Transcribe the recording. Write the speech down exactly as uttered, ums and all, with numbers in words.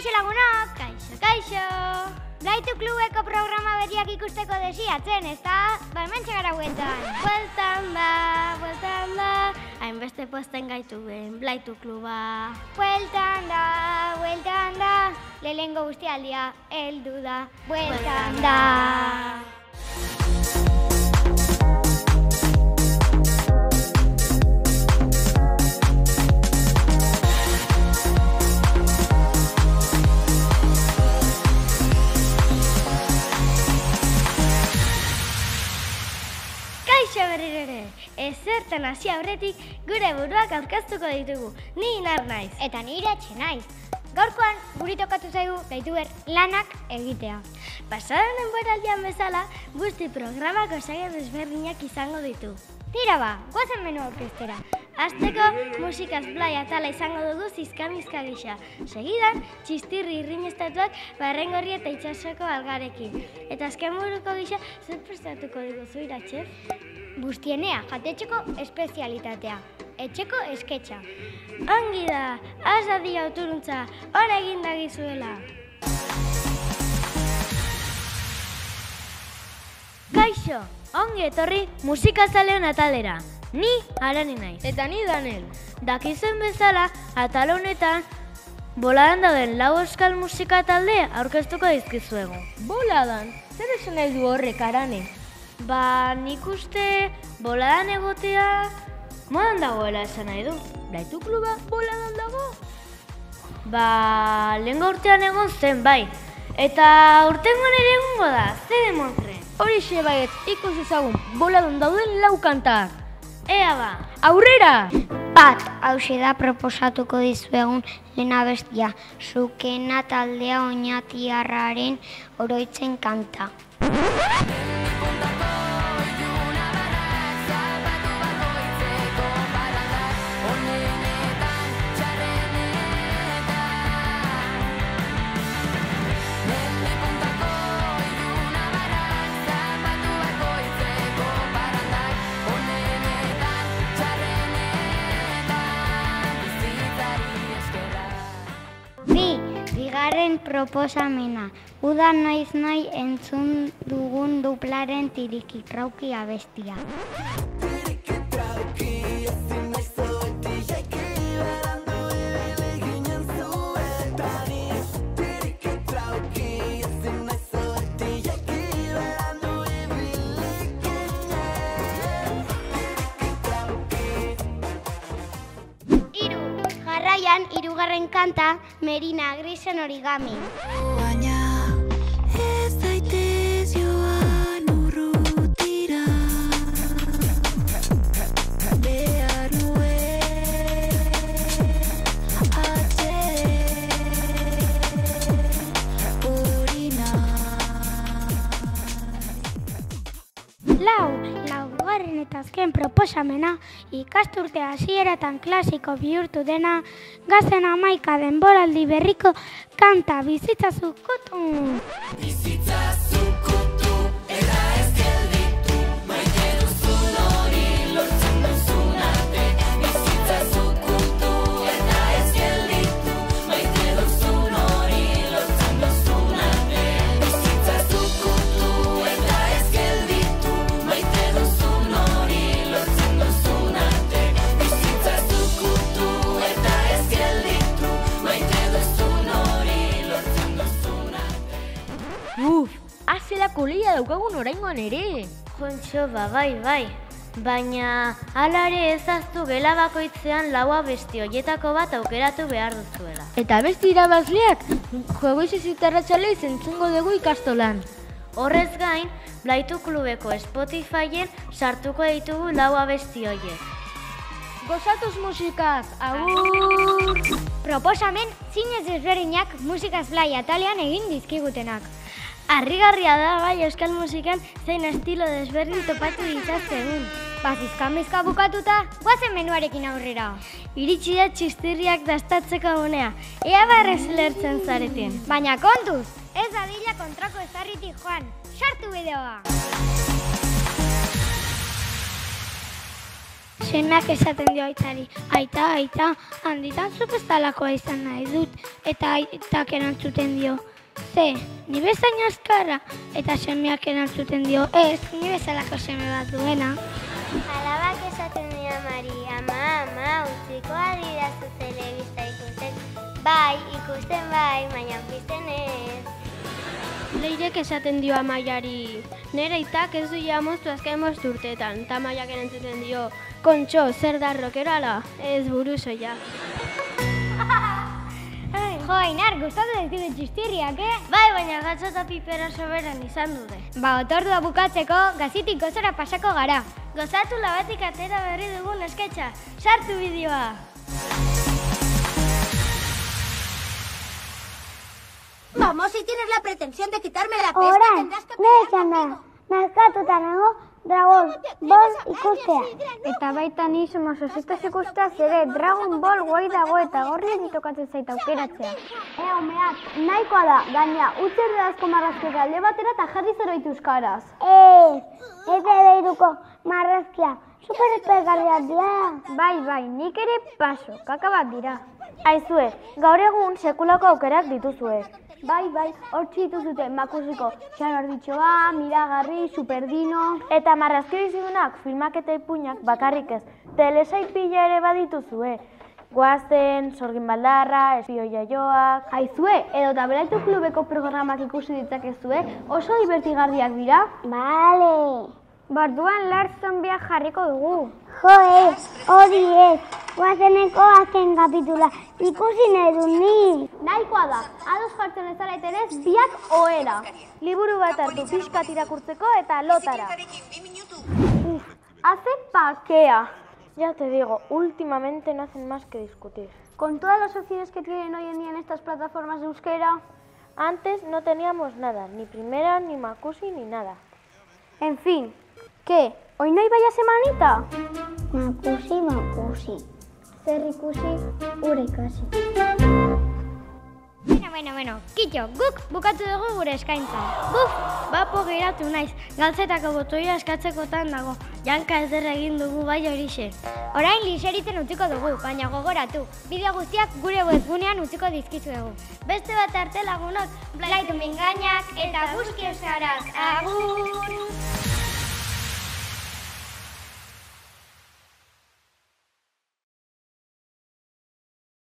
Kaixo lagunok, kaixo, kaixo! Blaitu klubeko programa berriak ikusteko desiatzen, ezta? Ba, hemen txegara bueltan. Bueltan da, bueltan da, hainbeste posten gaituen Blaitu kluba. Bueltan da, bueltan da, lehengo guztialdia heldu da. Bueltan da. Kaixo berriro ere, ezertan hasi aurretik gure buruak aurkeztuko ditugu. Ni Inar naiz. Eta ni Iratxe naiz. Gaurkoan guri tokatu zaigu gaituber lanak egitea. Pasadan denboraldian bezala, guzti programak osagai desberdinak izango ditu. Tira ba, goazen menu aurkeztera. Hasteko musikaz blai atala izango dugu zizkamizka gisa. Segidan, txistirri irrinestatuak barrengorri eta itxasoko algarekin. Eta azken buruko gisa, zer prestatuko diguzu Iratxe? Bustienea, jatetxeko espezialitatea. Etxeko esketxa. Ongi da, az adi auturuntza, hor egin dagizuela. Kaixo, ongi etorri musikazaleon atalera. Ni Arani naiz. Eta ni Danel. Dakizuen bezala, atal honetan, boladan dauden lau euskal musika talde aurkeztuko dizkizuegu. Boladan? Zer esan nahi du horrek, Arane? Ba, nik uste boladan egotea modan dagoela esan nahi du. Blaitu kluba boladan dago? Ba, lehengo urtean egon zen, bai. Eta urtengoan ere egongo da, ze demontre. Horixe baiet, ikus ezagun, boladan dauden lau kantak. Ea ba. Aurrera! Bat, hauxe da proposatuko dizuegun lehen abestia, Zukena taldea oinatiarraren oroitzen kanta. Bigarren proposamena, uda noiz nahi entzun dugun duplaren tirikitrauki abestia. Jarraian, hirugarren kanta, Merina Grisen Origami. Baina ez daitez joan urrutira, behar nuen atxede hori Lau, laugarren eta azken proposamena, ikasturte hasieratan klasiko bihurtu dena, Gazen hamaika denboraldi berriko kanta Bizitza zukutu. Bizitza zukutu, eta ez gelditu, maite duzun hori lortzen duzun arte. Bizitza zukutu, eta ez gelditu, maite duzun hori lortzen duzun arte. Bizitza zukutu, eta ez gelditu, maite duzun hori lortzen duzun arte. Bizitza zukutu, eta ez gelditu, maite duzun hori lortzen duzun arte. Uf, azelako lehia daukagun oraingoan ere. Jontxo, ba, bai, bai. Baina, hala ere ezaztu gela bakoitzean lau abesti horietako bat aukeratu behar duzuela. Eta beste irabazleak, juegoiz ezitarratxalez entzungo dugu ikastolan. Horrez gain, Blaitu klubeko Spotifyen sartuko ditugu lau abesti horiek. Gozatuz musikaz, agur! Proposamen zinez ezberdinak musikaz blai atalean egin dizkigutenak. Harrigarria da bai euskal musikan zein estilo desberdin topatu ditzakegun. Bazizkamizka bukatuta, guazen menuarekin aurrera. Iritsi da txistirriak dastatzeko unea, ea barrez lertzen zareten. Baina kontuz, ez dadila kontrako ezarritik joan, sartu bideoa! Semeak esaten dio aitari, aita, aita, handitan zuk ez dalakoa izan nahi dut, eta aitak erantzuten dio, ze, ni bezain azkarra, eta semeak erantzuten dio, ez, ni bezalako seme bat duena. Alabak esaten dio amari, ama, ama, utziko adidazu telebista ikusten. Bai, ikusten bai, baina pizten ez. Leirek esaten dio Amaiari, nere aitak ez du jamoztu azken bost urteetan, eta Amaiak erantzuten dio, Kontxo, zer da rokerala, ez buruzoia. Jo, Ainar, gustatu dezkide txistirriak, eh? Bai, baina gatzo eta pipera soberan izan dute. Ba, otordua bukatzeko, gazitik gozora pasako gara. Gozatu labatik atera berri dugun esketxa. Sartu bideoa! Vamos, si tienes la pretensión de quitarme la pesca, Orain, tendrás que nire pelear txanda, conmigo. nazkatuta nago, Dragon Ball ikustea. Eta baita ni somos osistas ikustea ere Dragon Ball guai dago eta gorriari tokatzen zait aukeratzea. E, umeak, nahikoa da, gaina, utzer dazko marrazketa alde batera eta jarri zeroitu euskaraz. Ez, ez edeiruko marrazkia, super espergarriak dira. Bai, bai, nik ere paso, kaka bat dira. Aizue, gaur egun sekulako aukerak dituzue. Bai, bai, hortzi dituzute makusiko xanorditxoa, miragarri, superdino... Eta marrazki bizidunak filmak eta ipuinak bakarrik ez. Telesail pila ere badituzue. Guazen, sorgin baldarra, espio jaioak... Aizue, edo tabelaitu klubeko programak ikusi ditzakezue, oso divertigarriak dira. Bale. Barduan Lars zombiak jarriko dugu. Jo, ez, hori ez. Guazeneko azken kapitula ikusi nahi du ni. Nahikoa da, ados jartzen ez zaraitenez, biak ohera. Liburu bat hartu pixkat irakurtzeko eta lotara. Hace pakea. Ya te digo, últimamente no hacen más que discutir. Con todas las opciones que tienen hoy en día en estas plataformas de euskera, Antes no teníamos nada, ni primera, ni makusi, ni nada. en fin, ¿qué? ¿Hoy no hay vaya semanita? Makusi, makusi. Zer ikusi, ure ikasi. Bueno, bueno, bueno, kitxo, guk bukatu dugu gure eskaintza. Buf, bapo geratu naiz, galtzetako botoia eskatzekotan dago. Janka eder egin dugu bai horixe. Orain liseritzen utziko dugu, baina gogoratu. Bideo guztiak gure webgunean utziko dizkizuegu. Beste bat arte lagunok, Blaitu Mingainak eta Guzki Euskarak. Agur!